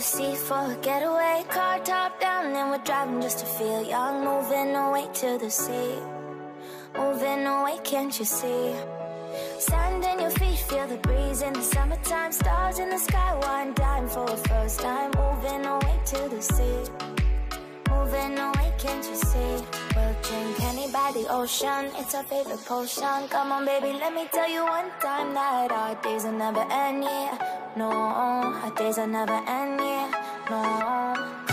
sea for a getaway. Car top down and we're driving just to feel young. Moving away to the sea, moving away, can't you see? Sand in your feet, feel the breeze in the summertime. Stars in the sky, one dime for a first time. Moving away to the sea, moving away, can't you see? We'll drink honey by the ocean, it's our favorite potion. Come on baby, let me tell you one time that our days will never end, yeah. No, our days will never end, yeah. No.